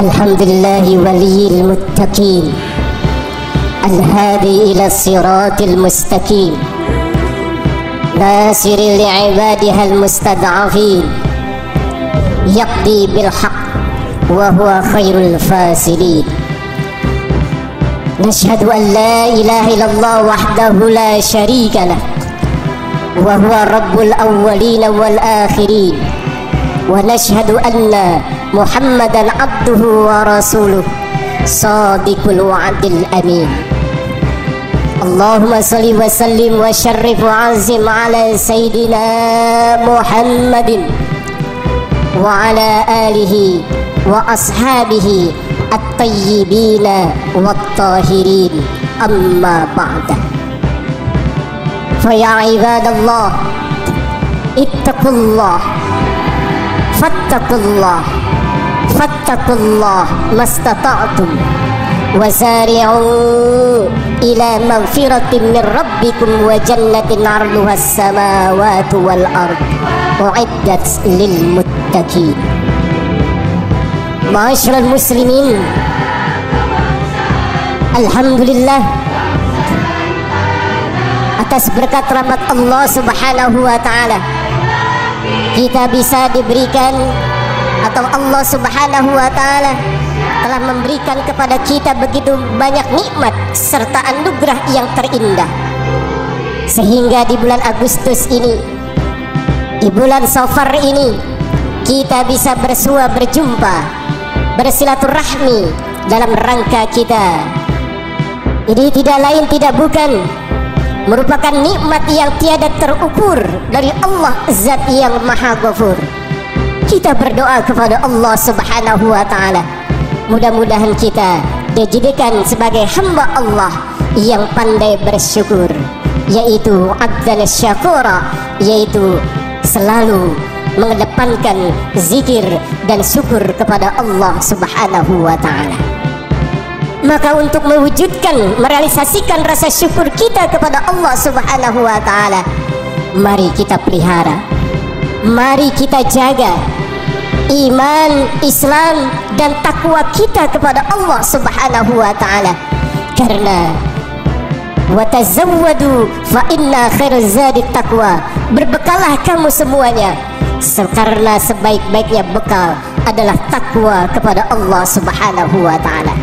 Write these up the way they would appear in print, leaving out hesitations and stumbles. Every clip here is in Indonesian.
الحمد لله ولي المتقين الهادي إلى الصراط المستقيم ناصر لعبادها المستضعفين يقضي بالحق وهو خير الفاصلين. نشهد أن لا إله إلا الله وحده لا شريك له وهو رب الأولين والآخرين، ونشهد أن محمدا عبده ورسوله صادق الوعد الأمين. اللهم صل وسلم وشرف وعظم على سيدنا محمد وعلى آله وأصحابه الطيبين والطاهرين، أما بعد. فيا عباد الله اتقوا الله فاتقوا الله ما استطعتم وسارعوا إلى مغفرة من ربكم وجنة عرضها السماوات والأرض أعدت للمتقين. معاشر المسلمين، alhamdulillah atas berkat rahmat Allah Subhanahu wa taala kita bisa diberikan, atau Allah Subhanahu wa taala telah memberikan kepada kita begitu banyak nikmat serta anugerah yang terindah, sehingga di bulan Agustus ini, di bulan Safar ini, kita bisa bersua berjumpa, bersilaturahmi dalam rangka kita. Ini tidak lain tidak bukan merupakan nikmat yang tiada terukur dari Allah Zat yang Maha Ghafur. Kita berdoa kepada Allah Subhanahu wa taala, mudah-mudahan kita dijadikan sebagai hamba Allah yang pandai bersyukur, yaitu abdan syakura, yaitu selalu mengedepankan zikir dan syukur kepada Allah Subhanahu wa taala. Maka untuk mewujudkan, merealisasikan rasa syukur kita kepada Allah Subhanahu wa taala, mari kita pelihara, mari kita jaga iman, Islam dan takwa kita kepada Allah Subhanahu wa taala. Karena wa tazawwadu fa inna khairaz zadi taqwa, berbekalah kamu semuanya karena sebaik-baiknya bekal adalah takwa kepada Allah Subhanahu wa taala.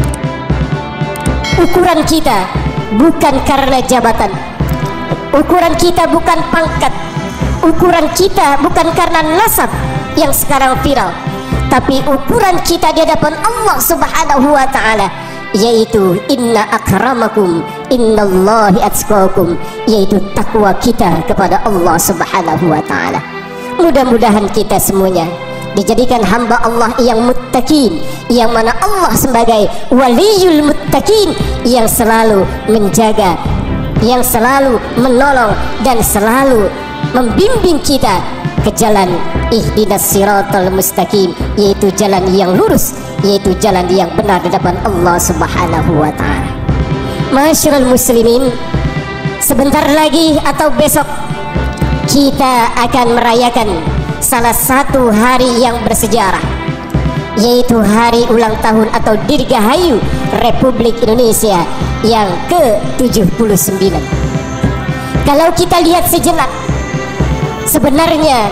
Ukuran kita bukan karena jabatan, ukuran kita bukan pangkat, ukuran kita bukan karena nasab yang sekarang viral, tapi ukuran kita di hadapan Allah Subhanahu wa taala yaitu inna akramakum innallahi atqakum, yaitu takwa kita kepada Allah Subhanahu wa taala. Mudah-mudahan kita semuanya dijadikan hamba Allah yang muttaqin, yang mana Allah sebagai waliyul muttaqin, yang selalu menjaga, yang selalu menolong dan selalu membimbing kita ke jalan ihdinas siratal mustaqim, yaitu jalan yang lurus, yaitu jalan yang benar di hadapan Allah Subhanahu wa taala. Masyarul muslimin, sebentar lagi atau besok kita akan merayakan salah satu hari yang bersejarah, yaitu hari ulang tahun atau Dirgahayu Republik Indonesia yang ke-79. Kalau kita lihat sejenak, sebenarnya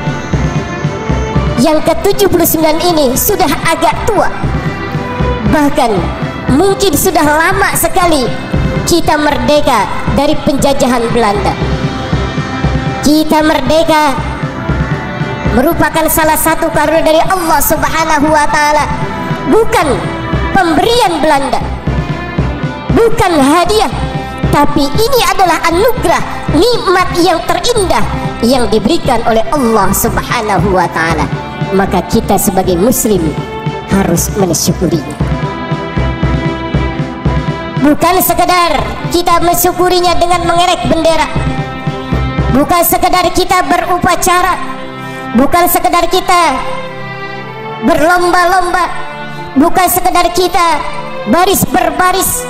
yang ke-79 ini sudah agak tua, bahkan mungkin sudah lama sekali kita merdeka dari penjajahan Belanda. Kita merdeka merupakan salah satu karunia dari Allah Subhanahu wa taala, bukan pemberian Belanda, bukan hadiah, tapi ini adalah anugerah, nikmat yang terindah yang diberikan oleh Allah Subhanahu wa taala. Maka kita sebagai muslim harus mensyukurinya. Bukan sekedar kita mensyukurinya dengan mengerek bendera, bukan sekedar kita berupacara, bukan sekedar kita berlomba-lomba, bukan sekedar kita baris berbaris,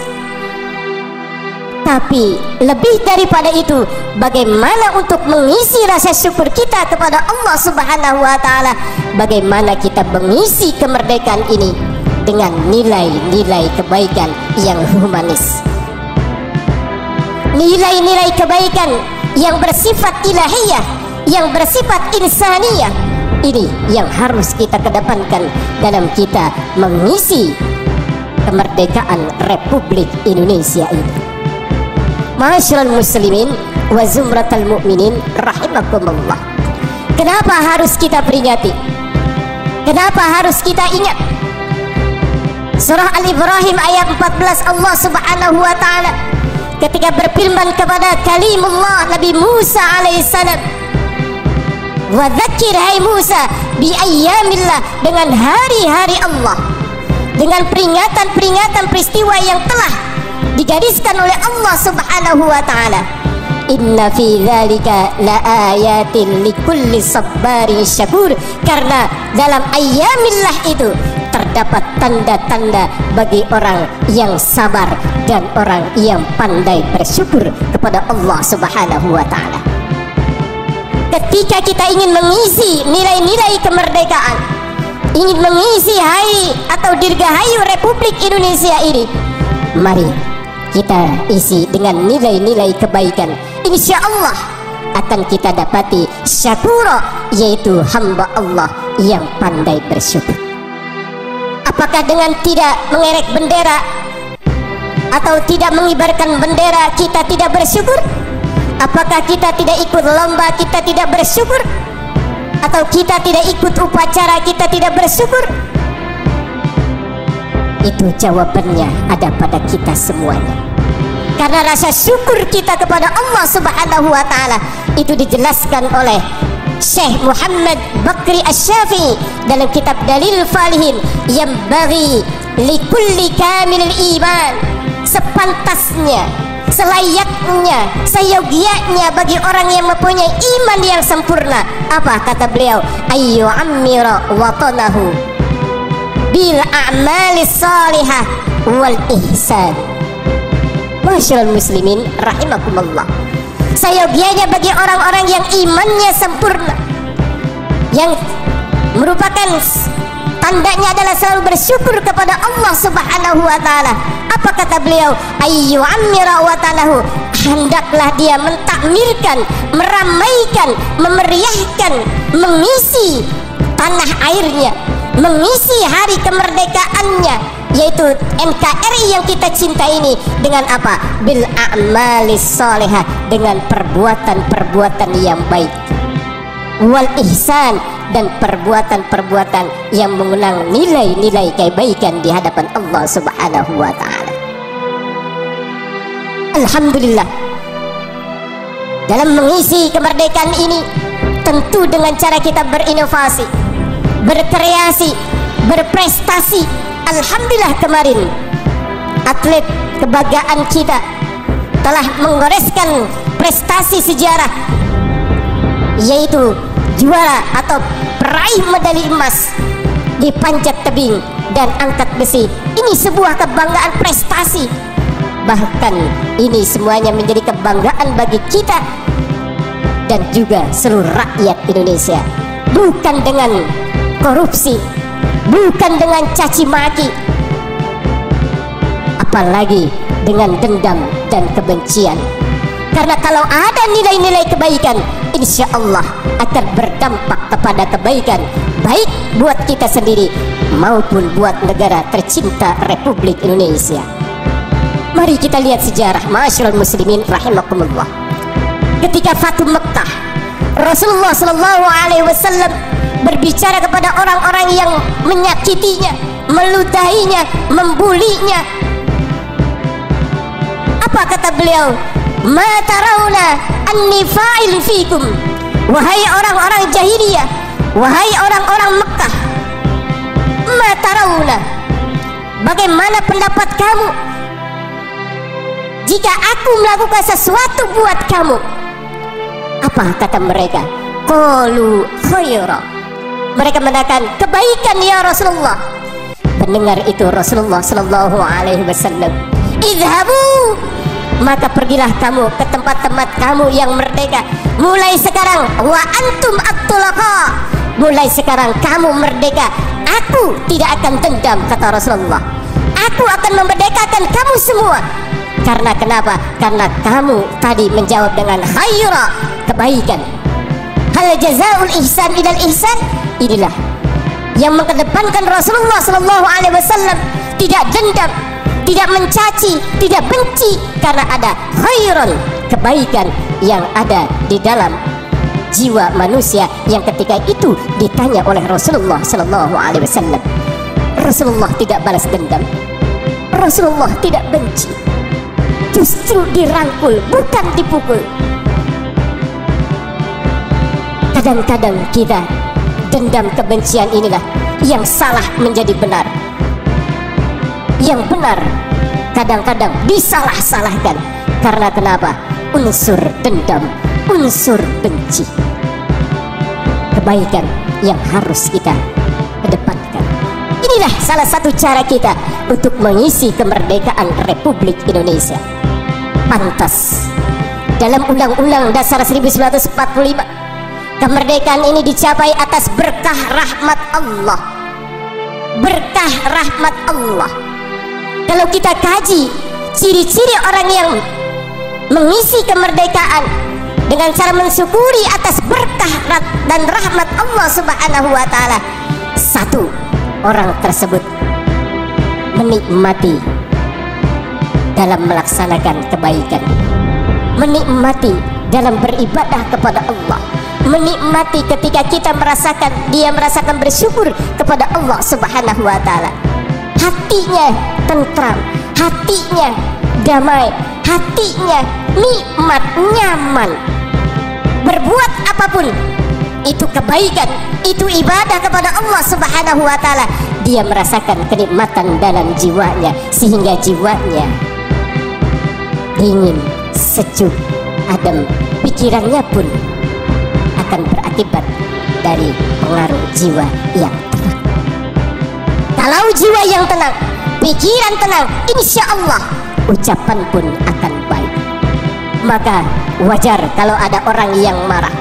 tapi lebih daripada itu, bagaimana untuk mengisi rasa syukur kita kepada Allah Subhanahu wa taala, bagaimana kita mengisi kemerdekaan ini dengan nilai-nilai kebaikan yang humanis, nilai-nilai kebaikan yang bersifat ilahiyah, yang bersifat insaniyah. Ini yang harus kita kedepankan dalam kita mengisi kemerdekaan Republik Indonesia ini. Ma'asyiral muslimin wa zumratal mu'minin rahimakumullah. Kenapa harus kita peringati? Kenapa harus kita ingat? Surah Al-Ibrahim ayat 14, Allah Subhanahu wa taala ketika berfirman kepada kalimullah Nabi Musa alaihissalam, wa dzakir hai Musa bi ayyamillah, dengan hari-hari Allah, dengan peringatan-peringatan peristiwa yang telah digariskan oleh Allah Subhanahu wa taala. Inna fi dzalika laayatin likulli sabarin syakur, karena dalam ayyamillah itu terdapat tanda-tanda bagi orang yang sabar dan orang yang pandai bersyukur kepada Allah Subhanahu wa taala. Ketika kita ingin mengisi nilai-nilai kemerdekaan, ingin mengisi hari atau dirgahayu Republik Indonesia ini, mari kita isi dengan nilai-nilai kebaikan. Insya Allah akan kita dapati syakura, yaitu hamba Allah yang pandai bersyukur. Apakah dengan tidak mengerek bendera atau tidak mengibarkan bendera kita tidak bersyukur? Apakah kita tidak ikut lomba kita tidak bersyukur? Atau kita tidak ikut upacara kita tidak bersyukur? Itu jawabannya ada pada kita semuanya. Karena rasa syukur kita kepada Allah Subhanahu wa taala itu dijelaskan oleh Syekh Muhammad Bakri Asy-Syafi'i dalam kitab Dalil Falihin, yang bagi likulli kamilil iman, sepantasnya, selayaknya, seyogianya bagi orang yang mempunyai iman yang sempurna. Apa kata beliau? Ayyu ammira watanahu bil a'malis salihah wal ihsan. Masyaallah muslimin rahimakumullah. Seyogianya bagi orang-orang yang imannya sempurna, yang merupakan tandanya adalah selalu bersyukur kepada Allah Subhanahu wa taala. Apa kata beliau? Ayyu ammira watanahu, hendaklah dia mentakmirkan, meramaikan, memeriahkan, mengisi tanah airnya, mengisi hari kemerdekaannya, yaitu NKRI yang kita cinta ini, dengan apa? Bil a'malis salihah, dengan perbuatan-perbuatan yang baik, wal ihsan, dan perbuatan-perbuatan yang mengundang nilai-nilai kebaikan di hadapan Allah Subhanahu wa taala. Alhamdulillah, dalam mengisi kemerdekaan ini tentu dengan cara kita berinovasi, berkreasi, berprestasi. Alhamdulillah, kemarin atlet kebanggaan kita telah menggoreskan prestasi sejarah, yaitu juara atau peraih medali emas di panjat tebing dan angkat besi. Ini sebuah kebanggaan prestasi. Bahkan ini semuanya menjadi kebanggaan bagi kita dan juga seluruh rakyat Indonesia. Bukan dengan korupsi, bukan dengan caci maki, apalagi dengan dendam dan kebencian. Karena kalau ada nilai-nilai kebaikan, insya Allah akan berdampak kepada kebaikan, baik buat kita sendiri maupun buat negara tercinta Republik Indonesia. Mari kita lihat sejarah, ma'asyiral muslimin rahimakumullah. Ketika Fatu Mekkah, Rasulullah sallallahu alaihi wasallam berbicara kepada orang-orang yang menyakitinya, meludahinya, membulinya. Apa kata beliau? Ma tarawna anni fa'il fikum, wahai orang-orang jahiliyah, wahai orang-orang Mekkah, ma tarawna, bagaimana pendapat kamu jika aku melakukan sesuatu buat kamu? Apa kata mereka? Qalu khaira, mereka mengatakan kebaikan ya Rasulullah. Mendengar itu Rasulullah sallallahu alaihi wasallam, idhabu, maka pergilah kamu ke tempat-tempat kamu yang merdeka. Mulai sekarang wa antum at-tulaqa, mulai sekarang kamu merdeka, aku tidak akan dendam, kata Rasulullah. Aku akan memerdekakan kamu semua. Karena kenapa? Karena kamu tadi menjawab dengan khaira, kebaikan. Hal jazaul ihsan ilal ihsan. Inilah yang mengedepankan Rasulullah sallallahu alaihi wasallam. Tidak dendam, tidak mencaci, tidak benci, karena ada khairan, kebaikan yang ada di dalam jiwa manusia yang ketika itu ditanya oleh Rasulullah sallallahu alaihi wasallam. Rasulullah tidak balas dendam. Rasulullah tidak benci. Justru dirangkul, bukan dipukul. Kadang-kadang kita dendam, kebencian inilah yang salah menjadi benar. Yang benar kadang-kadang disalah-salahkan. Karena kenapa? Unsur dendam, unsur benci. Kebaikan yang harus kita kedepankan. Inilah salah satu cara kita untuk mengisi kemerdekaan Republik Indonesia. Pantas dalam Undang-Undang Dasar 1945 kemerdekaan ini dicapai atas berkah rahmat Allah. Berkah rahmat Allah. Kalau kita kaji ciri-ciri orang yang mengisi kemerdekaan dengan cara mensyukuri atas berkah dan rahmat Allah Subhanahu wa taala. Satu, orang tersebut menikmati dalam melaksanakan kebaikan, menikmati dalam beribadah kepada Allah, menikmati ketika kita merasakan, dia merasakan bersyukur kepada Allah Subhanahu wa taala. Hatinya tentram, hatinya damai, hatinya nikmat, nyaman. Berbuat apapun itu kebaikan, itu ibadah kepada Allah Subhanahu wa taala, dia merasakan kenikmatan dalam jiwanya, sehingga jiwanya dingin, sejuk, adem. Pikirannya pun akan berakibat dari pengaruh jiwa yang tenang. Kalau jiwa yang tenang, pikiran tenang, insya Allah ucapan pun akan baik. Maka wajar kalau ada orang yang marah.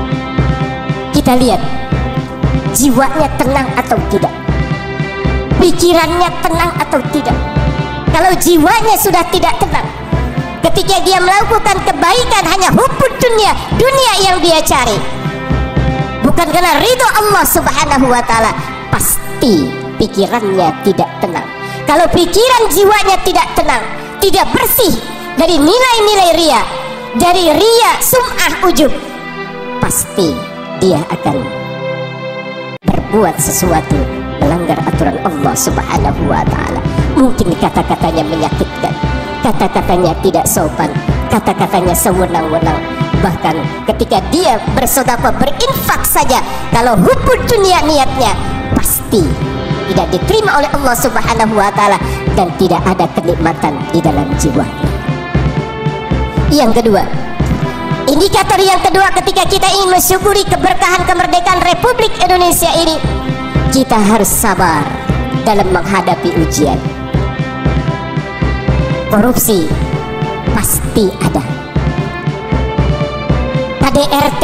Kita lihat jiwanya tenang atau tidak, pikirannya tenang atau tidak. Kalau jiwanya sudah tidak tenang, ketika dia melakukan kebaikan hanya hubbud dunia, dunia yang dia cari, bukan karena ridho Allah Subhanahu wa taala, pasti pikirannya tidak tenang. Kalau pikiran jiwanya tidak tenang, tidak bersih dari nilai-nilai ria, dari ria, sum'ah, ujub, pasti dia akan berbuat sesuatu melanggar aturan Allah Subhanahu wa taala. Mungkin kata-katanya menyakitkan, kata-katanya tidak sopan, kata-katanya sewenang-wenang. Bahkan ketika dia bersedekah, berinfak saja, kalau hubbud dunia niatnya, pasti tidak diterima oleh Allah Subhanahu wa taala dan tidak ada kenikmatan di dalam jiwanya. Yang kedua, indikator yang kedua ketika kita ingin mensyukuri keberkahan kemerdekaan Republik Indonesia ini, kita harus sabar dalam menghadapi ujian. Korupsi pasti ada. KDRT,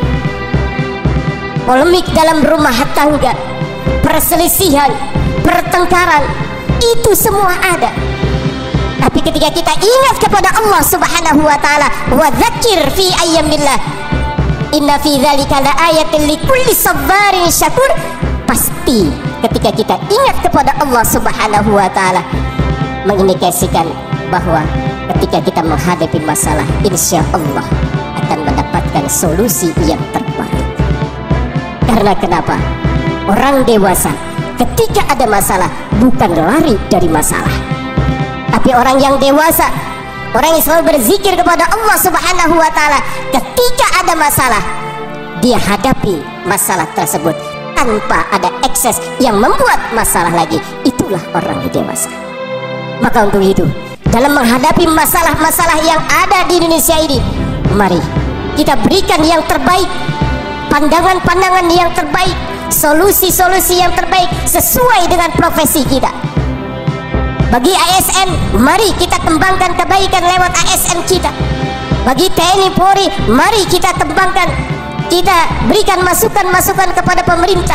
polemik dalam rumah tangga, perselisihan, pertengkaran, itu semua ada. Tapi ketika kita ingat kepada Allah Subhanahu wa taala, wa dzakir fi ayyamillah, inna fi dzalika laayatin likulli sabarin syakur, pasti ketika kita ingat kepada Allah Subhanahu wa taala, mengindikasikan bahwa ketika kita menghadapi masalah, insya Allah akan mendapatkan solusi yang terbaik. Karena kenapa? Orang dewasa ketika ada masalah bukan lari dari masalah, tapi orang yang dewasa, orang yang selalu berzikir kepada Allah Subhanahu wa taala, ketika ada masalah, dia hadapi masalah tersebut tanpa ada ekses yang membuat masalah lagi. Itulah orang yang dewasa. Maka untuk itu, dalam menghadapi masalah-masalah yang ada di Indonesia ini, mari kita berikan yang terbaik, pandangan-pandangan yang terbaik, solusi-solusi yang terbaik sesuai dengan profesi kita. Bagi ASN, mari kita kembangkan kebaikan lewat ASN kita. Bagi TNI Polri, mari kita kembangkan, kita berikan masukan-masukan kepada pemerintah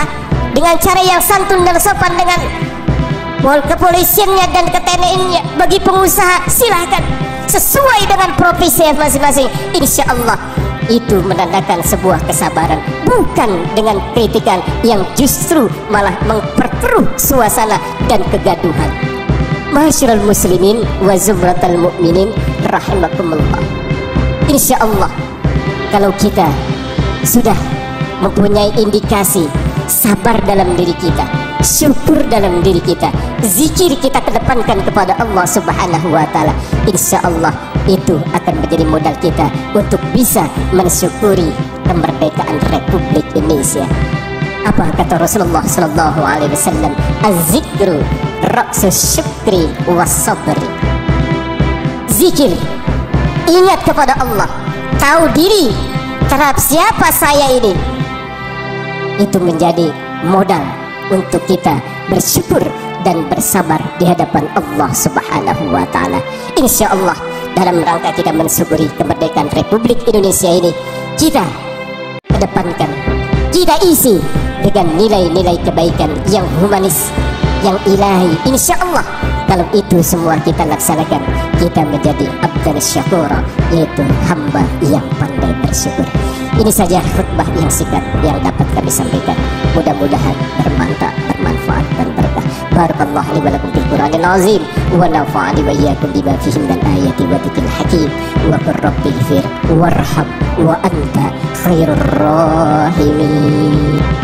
dengan cara yang santun dan sopan dengan kepolisiannya dan TNI-nya. Bagi pengusaha silahkan sesuai dengan profesi masing-masing. Insya Allah itu menandakan sebuah kesabaran, bukan dengan kritikan yang justru malah memperkeruh suasana dan kegaduhan. Ma'asyiral muslimin wa zumratal mu'minin rahimakumullah. Insya Allah kalau kita sudah mempunyai indikasi sabar dalam diri kita, syukur dalam diri kita, zikir kita kedepankan kepada Allah Subhanahu wa Ta'ala, insya Allah itu akan menjadi modal kita untuk bisa mensyukuri kemerdekaan Republik Indonesia. Apa kata Rasulullah Sallallahu Alaihi Wasallam? Az-zikru ra'sus syukri was sabri. Zikir, ingat kepada Allah, tahu diri terhadap siapa saya ini, itu menjadi modal untuk kita bersyukur dan bersabar di hadapan Allah Subhanahu wa Ta'ala. Insya Allah dalam rangka kita mensyukuri kemerdekaan Republik Indonesia ini, kita kedepankan, kita isi dengan nilai-nilai kebaikan yang humanis, yang ilahi. Insya Allah kalau itu semua kita laksanakan, kita menjadi abdan syakura, yaitu hamba yang pandai bersyukur. Ini saja khutbah yang singkat yang dapat kami sampaikan. Mudah-mudahan bermanfaat dan berkah. Barakallahu li wa lakum fil Qur'anil azim wa nafa'ani wa iyyakum bima fihi minal ayati wa dzikril hakim. Wa qur rabbighfir warham wa anta khairur rahimin.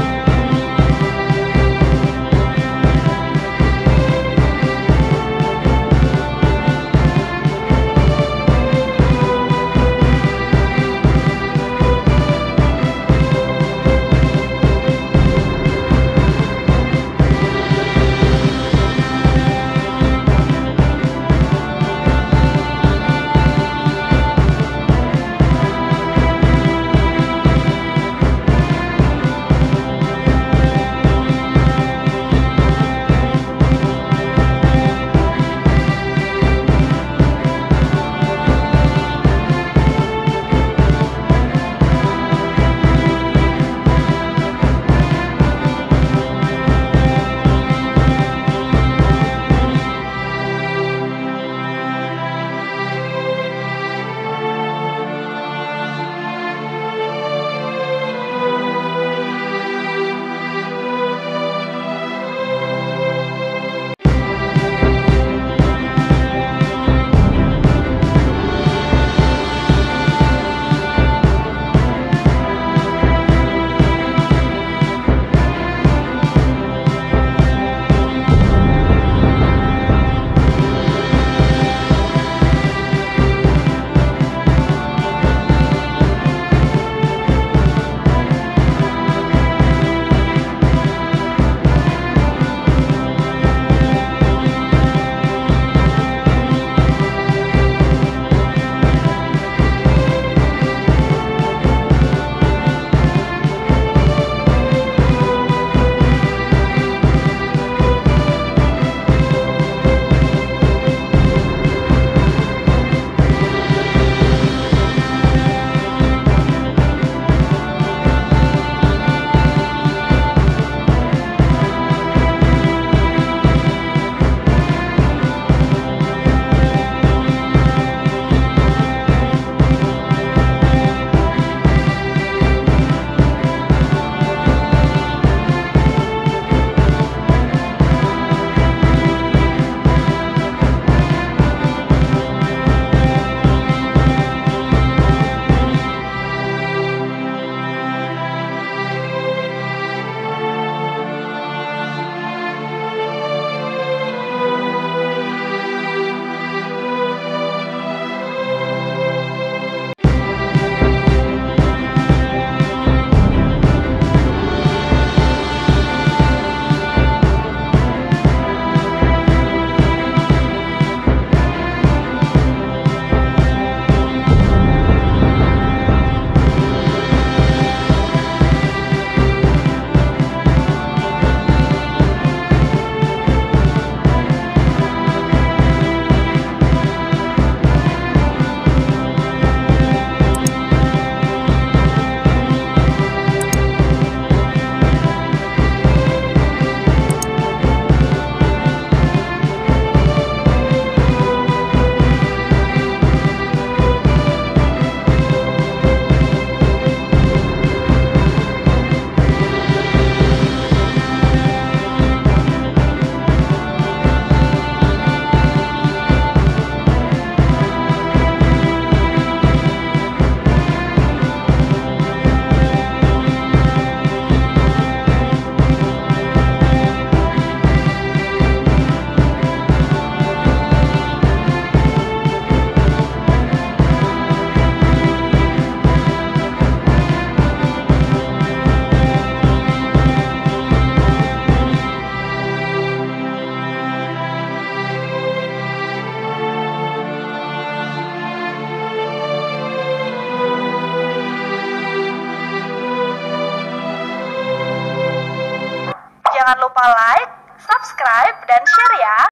Jangan lupa like, subscribe, dan share ya.